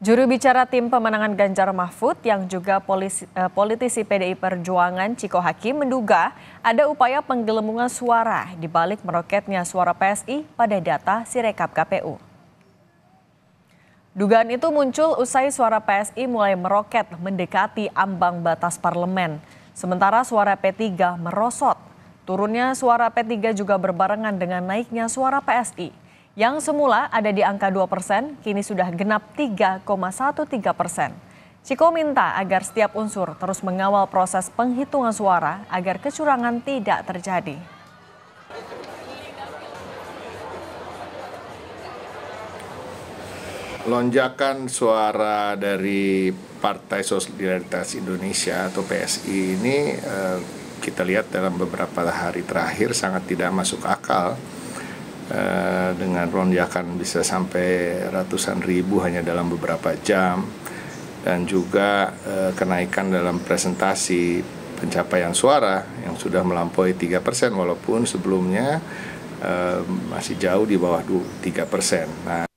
Juru bicara tim pemenangan Ganjar Mahfud yang juga politisi PDI Perjuangan Chiko Hakim menduga ada upaya penggelembungan suara di balik meroketnya suara PSI pada data Sirekap KPU. Dugaan itu muncul usai suara PSI mulai meroket mendekati ambang batas parlemen. Sementara suara P3 merosot. Turunnya suara P3 juga berbarengan dengan naiknya suara PSI. Yang semula ada di angka 2%, kini sudah genap 3,13%. Chiko minta agar setiap unsur terus mengawal proses penghitungan suara agar kecurangan tidak terjadi. Lonjakan suara dari Partai Solidaritas Indonesia atau PSI ini kita lihat dalam beberapa hari terakhir sangat tidak masuk akal. Dengan lonjakan bisa sampai ratusan ribu hanya dalam beberapa jam, dan juga kenaikan dalam presentasi pencapaian suara yang sudah melampaui 3%, walaupun sebelumnya masih jauh di bawah 3%.